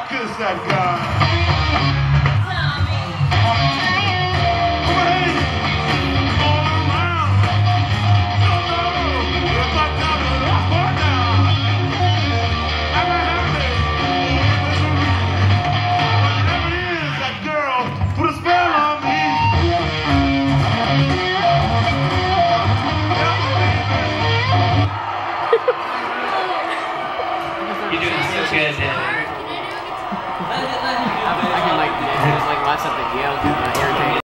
kiss that guy. You're doing so good, Dan. I can like watch something yell, irritated.